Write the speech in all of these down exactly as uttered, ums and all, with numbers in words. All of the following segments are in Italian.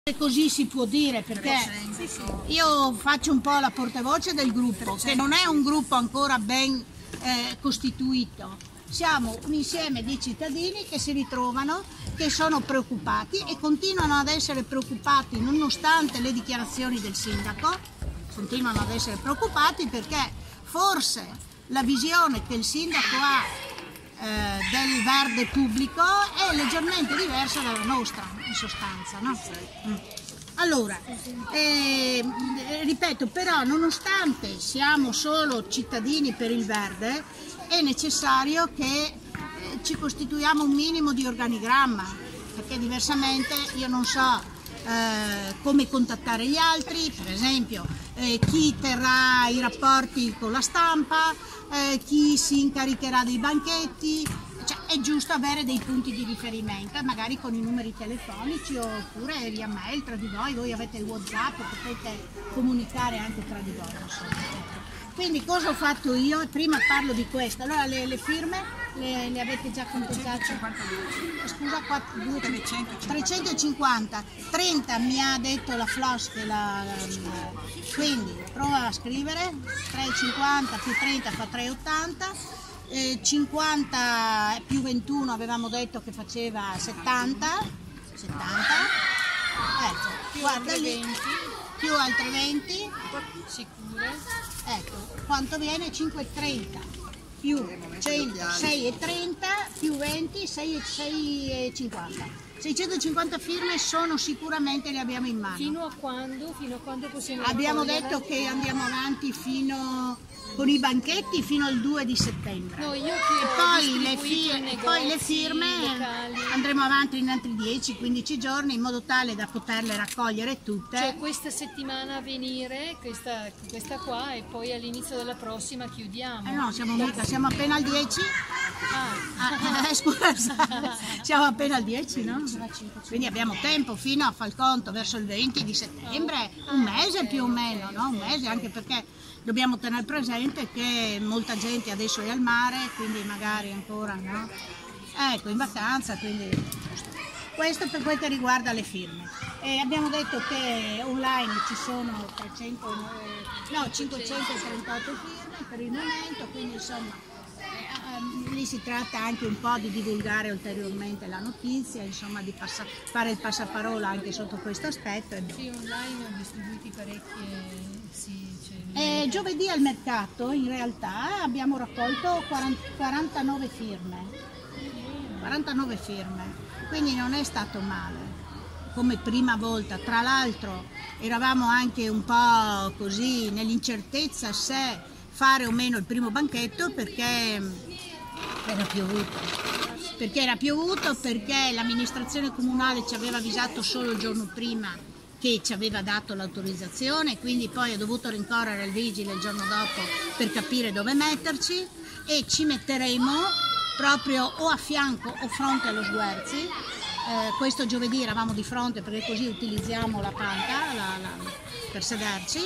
Così si può dire, perché io faccio un po' la portavoce del gruppo, che non è un gruppo ancora ben eh, costituito. Siamo un insieme di cittadini che si ritrovano, che sono preoccupati e continuano ad essere preoccupati nonostante le dichiarazioni del sindaco, continuano ad essere preoccupati perché forse la visione che il sindaco ha eh, del verde pubblico è leggermente diversa dalla nostra, in sostanza, no? Mm. Allora, eh, ripeto, però nonostante siamo solo cittadini per il verde, è necessario che eh, ci costituiamo un minimo di organigramma, perché diversamente io non so eh, come contattare gli altri, per esempio eh, chi terrà i rapporti con la stampa, eh, chi si incaricherà dei banchetti. Cioè, è giusto avere dei punti di riferimento, magari con i numeri telefonici oppure via mail tra di voi, voi avete il WhatsApp, potete comunicare anche tra di voi. Insomma. Quindi cosa ho fatto io? Prima parlo di questo. Allora le, le firme le, le avete già conteggiate? Scusa, quattro, due, trecentocinquanta. trenta mi ha detto la Flos che la, la, quindi prova a scrivere, trecentocinquanta più trenta fa trecentottanta. Eh, cinquanta più ventuno avevamo detto che faceva settanta, settanta, ecco, più guarda lì, venti, più altre venti, sicure, ecco, quanto viene? cinquecentotrenta più cento, seicentotrenta più venti, seicentocinquanta. seicentocinquanta firme sono sicuramente, le abbiamo in mano. Fino a quando? Fino a quando possiamo Abbiamo raccogliere? detto che andiamo avanti fino con i banchetti fino al due di settembre. No, io che e poi le, fir negozi, poi le firme locali. andremo avanti in altri dieci quindici giorni in modo tale da poterle raccogliere tutte. Cioè questa settimana a venire, questa, questa qua, e poi all'inizio della prossima chiudiamo. Eh no, siamo, mica, siamo appena al dieci. Ah. Ah, eh, scusa, siamo appena al dieci, no? Quindi abbiamo tempo fino a Falconto, verso il venti di settembre, un mese più o meno, no? Un mese, anche perché dobbiamo tenere presente che molta gente adesso è al mare, quindi magari ancora, no? Ecco, in vacanza, quindi questo per quel che riguarda le firme. E abbiamo detto che online ci sono trecento, no, cinquecentotrentotto firme per il momento, quindi insomma lì si tratta anche un po' di divulgare ulteriormente la notizia, insomma di fare il passaparola anche sotto questo aspetto. E sì, online ho distribuiti parecchie, sì. E giovedì al mercato in realtà abbiamo raccolto quarantanove firme, quarantanove firme, quindi non è stato male come prima volta. Tra l'altro eravamo anche un po' così nell'incertezza se fare o meno il primo banchetto perché era piovuto, perché era piovuto, perché l'amministrazione comunale ci aveva avvisato solo il giorno prima che ci aveva dato l'autorizzazione, quindi poi ho dovuto rincorrere il vigile il giorno dopo per capire dove metterci, e ci metteremo proprio o a fianco o fronte allo Sguerzi. Eh, questo giovedì eravamo di fronte perché così utilizziamo la panca la, la, per sederci.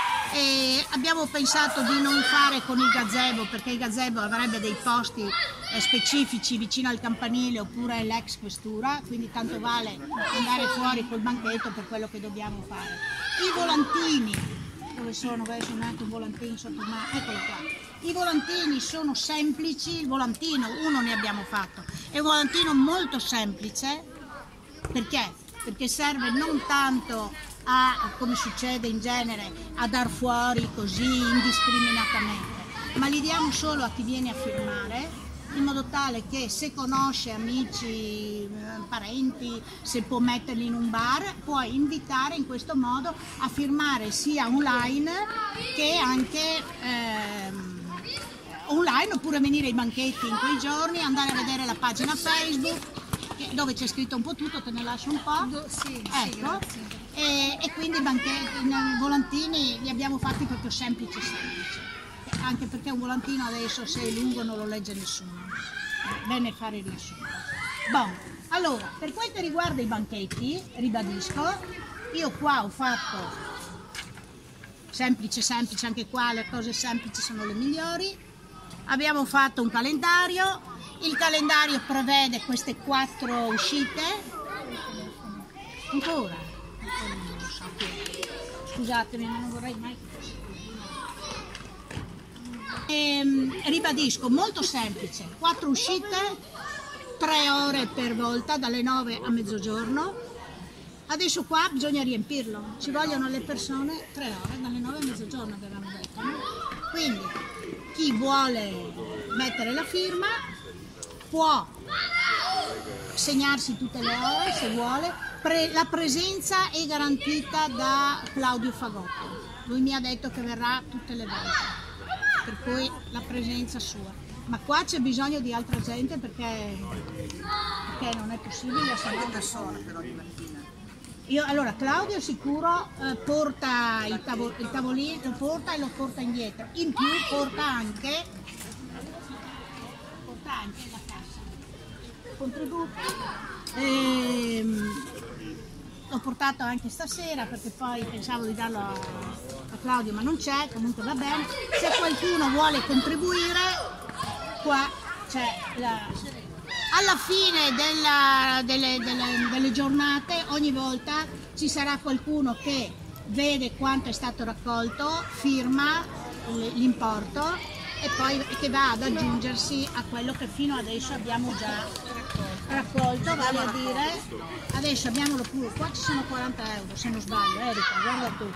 E abbiamo pensato di non fare con il gazebo, perché il gazebo avrebbe dei posti eh, specifici vicino al campanile oppure all'ex questura, quindi tanto vale andare fuori col banchetto per quello che dobbiamo fare. I volantini, dove sono? Beh, c'è anche un volantino sotto mano, eccolo qua. I volantini sono semplici, il volantino, uno ne abbiamo fatto, è un volantino molto semplice, perché? Perché serve non tanto a, come succede in genere, a dar fuori così indiscriminatamente, ma li diamo solo a chi viene a firmare, in modo tale che se conosce amici, parenti, se può metterli in un bar, può invitare in questo modo a firmare sia online che anche ehm, online, oppure venire ai banchetti in quei giorni, andare a vedere la pagina Facebook dove c'è scritto un po' tutto, te ne lascio un po'. Sì, ecco. sì, e, e quindi i banchetti, i volantini li abbiamo fatti proprio semplici semplici, anche perché un volantino adesso se è lungo non lo legge nessuno, bene fare il riassunto. Bon, allora, per quel che riguarda i banchetti, ribadisco, io qua ho fatto semplice semplice, anche qua le cose semplici sono le migliori. Abbiamo fatto un calendario. Il calendario prevede queste quattro uscite, ancora, non lo so chi è. Scusatemi, ma non vorrei mai che fosse così. Ehm, ribadisco, molto semplice, quattro uscite, tre ore per volta, dalle nove a mezzogiorno. Adesso qua bisogna riempirlo, ci vogliono le persone tre ore, dalle nove a mezzogiorno avevamo detto, no? Quindi chi vuole mettere la firma può segnarsi tutte le ore se vuole. Pre- la presenza è garantita da Claudio Fagotto, lui mi ha detto che verrà tutte le volte, per cui la presenza sua. Ma qua c'è bisogno di altra gente perché, perché non è possibile, se no da sola però di mattina. Io, allora Claudio sicuro eh, porta il, tavo- il tavolino, lo porta e lo porta indietro, in più porta anche, porta anche la cassa, contributi. Ehm, l'ho portato anche stasera perché poi pensavo di darlo a, a Claudio ma non c'è, comunque va bene. Se qualcuno vuole contribuire, qua c'è la... alla fine della, delle, delle, delle giornate ogni volta ci sarà qualcuno che vede quanto è stato raccolto, firma l'importo e poi che va ad aggiungersi a quello che fino adesso abbiamo già raccolto, vale a dire adesso abbiamo lo pure, qua ci sono quaranta euro se non sbaglio, Erika, guarda tu.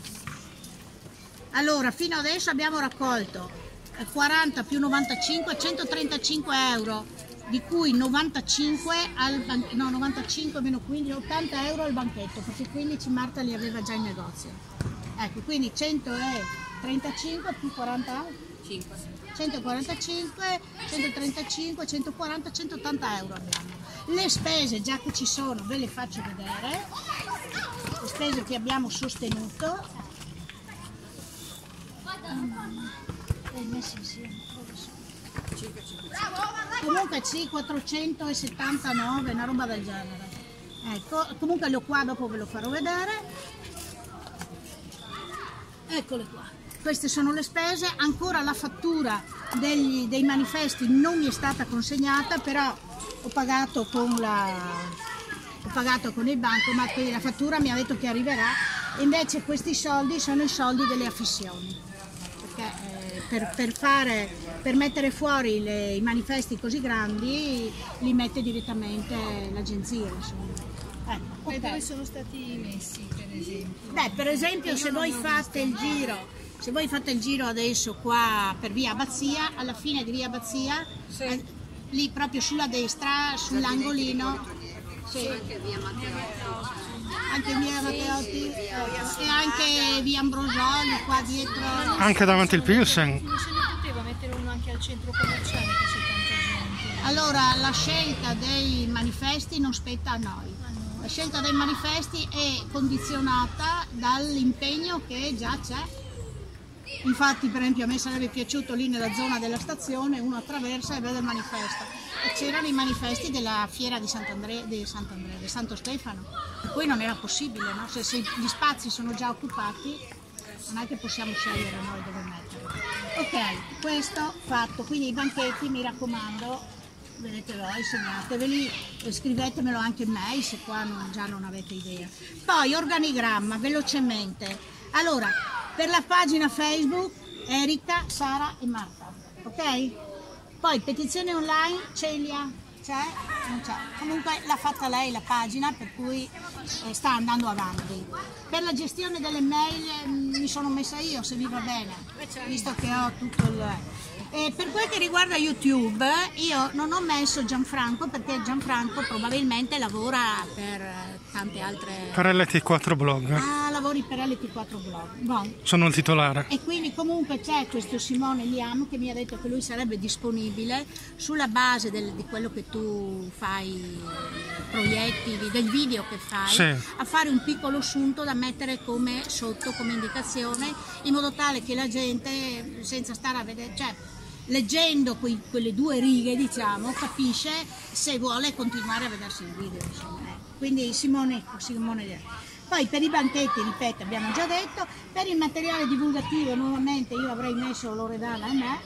Allora fino adesso abbiamo raccolto quaranta più novantacinque, centotrentacinque euro, di cui novantacinque al ban- no novantacinque meno quindici, ottanta euro al banchetto, perché quindici Marta li aveva già in negozio. Ecco, quindi centotrentacinque più quaranta, centoquarantacinque, centotrentacinque, centoquaranta, centottanta euro abbiamo. Le spese già che ci sono ve le faccio vedere, le spese che abbiamo sostenuto. Eh, messi insieme, comunque sì, quattrocentosettantanove, una roba del genere. Ecco, comunque le ho qua, dopo ve lo farò vedere. Eccole qua. Queste sono le spese, ancora la fattura degli, dei manifesti non mi è stata consegnata, però ho pagato con, la, ho pagato con il bancomat, quindi la fattura mi ha detto che arriverà, e invece questi soldi sono i soldi delle affissioni, perché eh, per, per, fare, per mettere fuori le, i manifesti così grandi li mette direttamente l'agenzia, insomma. Ecco, okay. E dove sono stati messi, per esempio? Beh, per esempio se voi fate il giro Se voi fate il giro adesso qua per via Abbazia, alla fine di via Abbazia, sì. eh, lì proprio sulla destra, sull'angolino, sì. Anche via Matteotti, anche via Matteotti, sì, e anche via Ambrosoli qua dietro. Anche davanti al Pilsen. Non se ne poteva mettere uno anche al centro commerciale, che c'è tanta gente. Allora, la scelta dei manifesti non spetta a noi. La scelta dei manifesti è condizionata dall'impegno che già c'è. Infatti, per esempio, a me sarebbe piaciuto lì nella zona della stazione, uno attraversa e vede il manifesto. E c'erano i manifesti della fiera di Sant'Andrea, di Sant'Andrea, di Santo Stefano. Per cui non era possibile, no? Se, se gli spazi sono già occupati, non è che possiamo scegliere noi dove metterli. Ok, questo fatto. Quindi i banchetti, mi raccomando, vedete voi, segnateveli, scrivetemelo anche in mail se qua non, già non avete idea. Poi organigramma, velocemente. Allora, per la pagina Facebook Erika, Sara e Marta, ok? Poi petizione online, Celia, c'è? Non c'è. Comunque l'ha fatta lei la pagina, per cui eh, sta andando avanti. Per la gestione delle mail eh, mi sono messa io, se vi va bene, visto che ho tutto il... E per quel che riguarda YouTube, io non ho messo Gianfranco perché Gianfranco probabilmente lavora per tante altre... Per L T quattro Blog. Ah, lavori per L T quattro Blog. Bon. Sono il titolare. E quindi comunque c'è questo Simone Liam che mi ha detto che lui sarebbe disponibile sulla base del, di quello che tu fai, proietti, del video che fai, sì, a fare un piccolo assunto da mettere come sotto, come indicazione, in modo tale che la gente, senza stare a vedere... Cioè, leggendo quei, quelle due righe, diciamo, capisce se vuole continuare a vedersi il video, insomma. Quindi Simone, Simone. Poi per i banchetti, ripeto, abbiamo già detto. Per il materiale divulgativo nuovamente io avrei messo Loredana e me,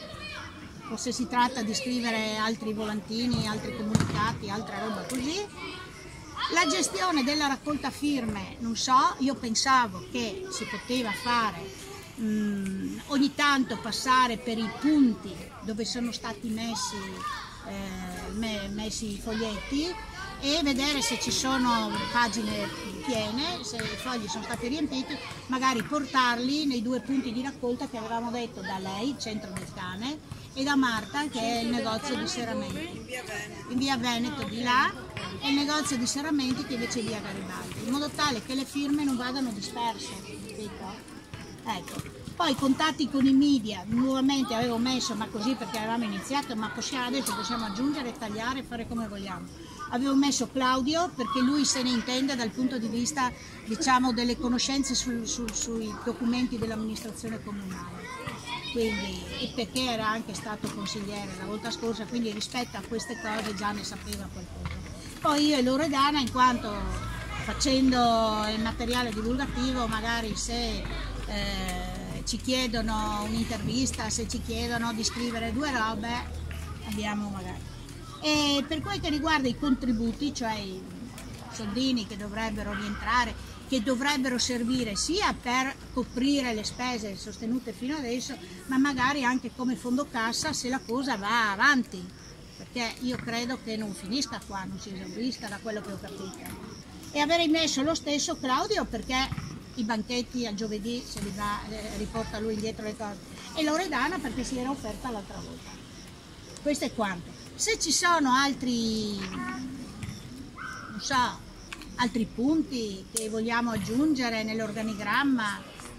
o se si tratta di scrivere altri volantini, altri comunicati, altra roba così. La gestione della raccolta firme, non so, io pensavo che si poteva fare mh, ogni tanto passare per i punti dove sono stati messi, eh, me, messi i foglietti e vedere se ci sono pagine piene, se i fogli sono stati riempiti, magari portarli nei due punti di raccolta che avevamo detto da lei, il centro del cane, e da Marta che è il negozio di serramenti, in via Veneto di là, e il negozio di serramenti che invece è via Garibaldi, in modo tale che le firme non vadano disperse, capito? Ecco. Poi contatti con i media, nuovamente avevo messo, ma così perché avevamo iniziato, ma possiamo, adesso possiamo aggiungere, tagliare e fare come vogliamo. Avevo messo Claudio perché lui se ne intende dal punto di vista, diciamo, delle conoscenze su, su, sui documenti dell'amministrazione comunale. Quindi, e perché era anche stato consigliere la volta scorsa, quindi rispetto a queste cose già ne sapeva qualcosa. Poi io e Loredana, in quanto facendo il materiale divulgativo, magari se eh, ci chiedono un'intervista, se ci chiedono di scrivere due robe, abbiamo magari. E per quel che riguarda i contributi, cioè i soldini che dovrebbero rientrare, che dovrebbero servire sia per coprire le spese sostenute fino adesso, ma magari anche come fondo cassa se la cosa va avanti, perché io credo che non finisca qua, non si esaurisca da quello che ho capito. E avrei messo lo stesso Claudio perché i banchetti a giovedì se li va, eh, riporta lui indietro le cose, e Loredana perché si era offerta l'altra volta. Questo è quanto. Se ci sono altri, non so, altri punti che vogliamo aggiungere nell'organigramma,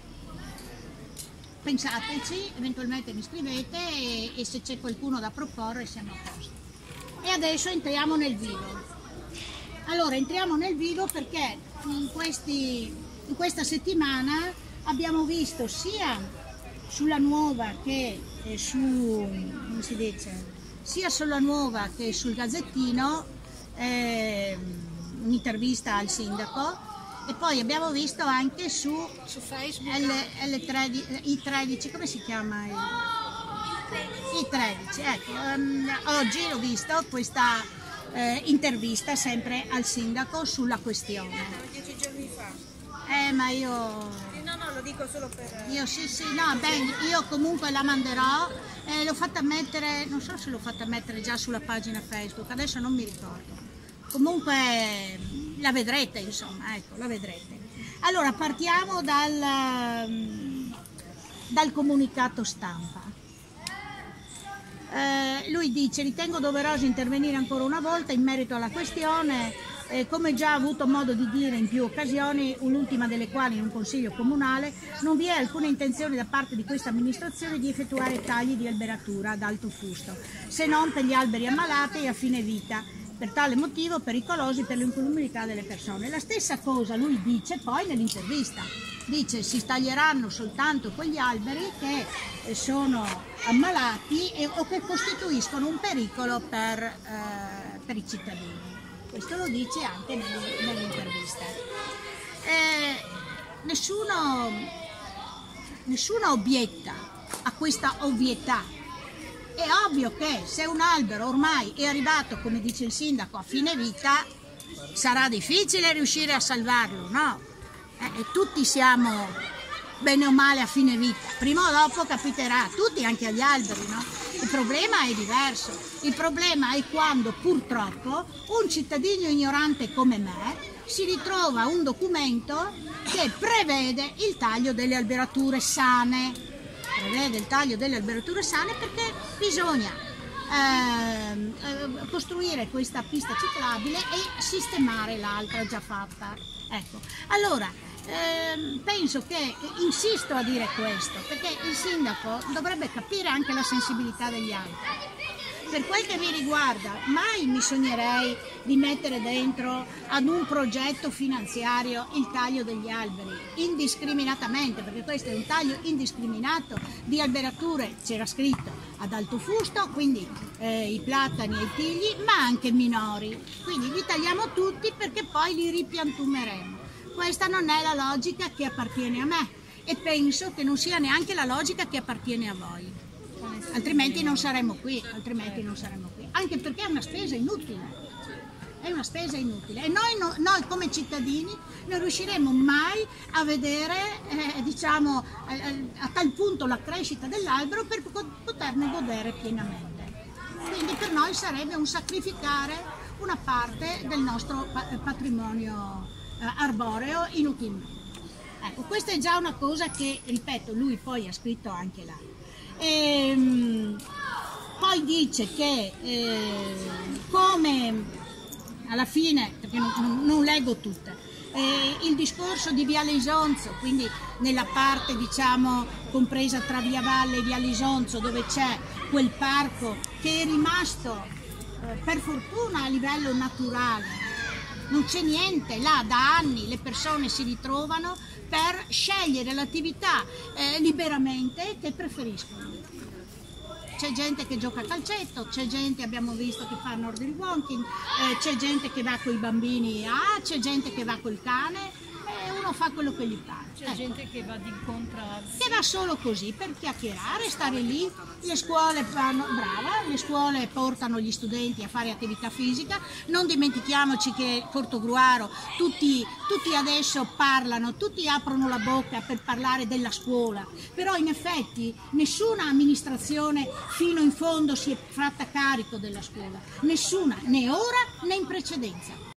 pensateci, eventualmente mi scrivete e, e se c'è qualcuno da proporre siamo a posto. E adesso entriamo nel vivo. Allora, entriamo nel vivo perché in, questi, in questa settimana abbiamo visto sia sulla nuova che su, come si dice, sia sulla nuova che sul Gazzettino eh, un'intervista al sindaco, e poi abbiamo visto anche su, Su Facebook. L, L tredici, I tredici, come si chiama? I tredici, ecco, um, oggi ho visto questa eh, intervista sempre al sindaco sulla questione. Dieci giorni fa. Eh, ma io... No, no, lo dico solo per... Io sì, sì, no, beh, io comunque la manderò, eh, l'ho fatta mettere, non so se l'ho fatta mettere già sulla pagina Facebook, adesso non mi ricordo. Comunque la vedrete, insomma, ecco, la vedrete. Allora, partiamo dal, dal comunicato stampa. Eh, lui dice: ritengo doveroso intervenire ancora una volta in merito alla questione, eh, come già ho avuto modo di dire in più occasioni, l'ultima delle quali in un consiglio comunale, non vi è alcuna intenzione da parte di questa amministrazione di effettuare tagli di alberatura ad alto fusto, se non per gli alberi ammalati e a fine vita, per tale motivo pericolosi per l'incolumità delle persone. La stessa cosa lui dice poi nell'intervista, dice si taglieranno soltanto quegli alberi che sono ammalati e, o che costituiscono un pericolo per, eh, per i cittadini. Questo lo dice anche nell'intervista. Eh, nessuno, nessuno obietta a questa ovvietà. È ovvio che se un albero ormai è arrivato, come dice il sindaco, a fine vita, sarà difficile riuscire a salvarlo, no? Eh, e tutti siamo bene o male a fine vita, prima o dopo capiterà, tutti, anche agli alberi, no? Il problema è diverso, il problema è quando purtroppo un cittadino ignorante come me si ritrova un documento che prevede il taglio delle alberature sane. Prevede il taglio delle alberature sane perché bisogna eh, eh, costruire questa pista ciclabile e sistemare l'altra già fatta. Ecco, allora eh, penso che, insisto a dire questo, perché il sindaco dovrebbe capire anche la sensibilità degli altri. Per quel che mi riguarda, mai mi sognerei di mettere dentro ad un progetto finanziario il taglio degli alberi, indiscriminatamente, perché questo è un taglio indiscriminato di alberature, c'era scritto, ad alto fusto, quindi eh, i platani e i tigli, ma anche minori. Quindi li tagliamo tutti perché poi li ripiantumeremo. Questa non è la logica che appartiene a me e penso che non sia neanche la logica che appartiene a voi. Altrimenti non saremmo qui, altrimenti non saremmo qui, anche perché è una spesa inutile. è una spesa inutile e noi, no, noi come cittadini non riusciremo mai a vedere eh, diciamo, eh, a tal punto la crescita dell'albero per poterne godere pienamente. Quindi per noi sarebbe un sacrificare una parte del nostro patrimonio eh, arboreo inutilmente. Ecco, questa è già una cosa che, ripeto, lui poi ha scritto anche là. E, poi dice che eh, come alla fine, perché non, non leggo tutte, eh, il discorso di Viale Isonzo, quindi nella parte diciamo compresa tra Via Valle e Viale Isonzo, dove c'è quel parco che è rimasto eh, per fortuna a livello naturale, non c'è niente, là da anni le persone si ritrovano per scegliere l'attività eh, liberamente che preferiscono. C'è gente che gioca a calcetto, c'è gente, abbiamo visto, che fa Nordic walking, eh, c'è gente che va con i bambini, ah, c'è gente che va col cane e uno fa quello che gli pare. C'è eh. gente che va ad incontrarsi. Che va solo così, per chiacchierare, stare lì, le scuole fanno, brava, le scuole portano gli studenti a fare attività fisica, non dimentichiamoci che Portogruaro, tutti, tutti adesso parlano, tutti aprono la bocca per parlare della scuola, però in effetti nessuna amministrazione fino in fondo si è fatta carico della scuola, nessuna, né ora né in precedenza.